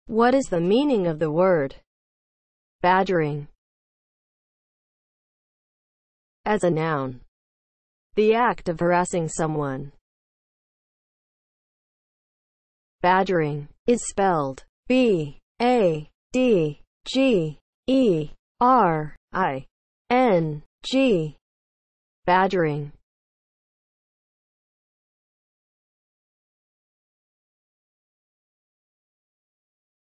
What is the meaning of the word badgering? As a noun, the act of harassing someone. Badgering is spelled B-A-D-G-E-R-I-N-G. Badgering